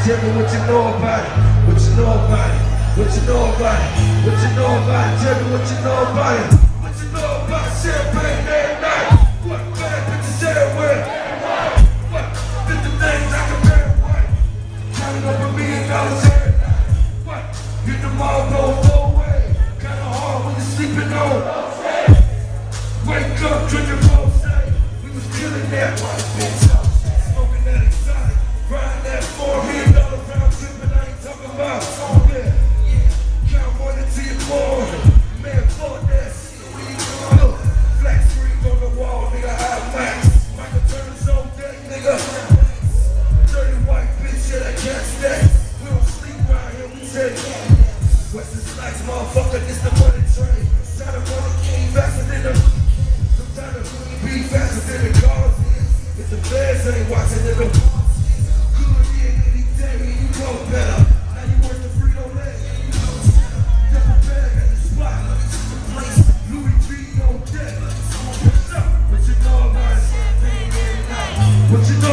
Tell me what you know about it. What you know about it. What you know about it. What you know about it. Tell me what you know about it. What you know about champagne every night. What bad bitches everywhere. What 50 things I can bear white. Counting up $1 million every night. What? Hit the mall, go away. Kinda hard when you're sleeping on. Wake up, drinking rose. We was killing that white bitch. Smoking that exotic. Riding that $4 million round trip and I ain't talking about. Yeah. Count one until you're born. Man, fuck that shit. Look, flat screen on the wall, nigga, high max. Michael Turner's on deck, nigga. Dirty white bitch, yeah, that can't stay. We don't sleep around here, we take it. Western Slacks, motherfucker, this the money train. Try to run the king faster than the... Sometimes the be faster than the cars is. If the feds ain't watching, then the... Good in any day, you know better. Now you worth the freedom land. Double bag at the spot. Louis V on deck. What's up? What you know about it? What you know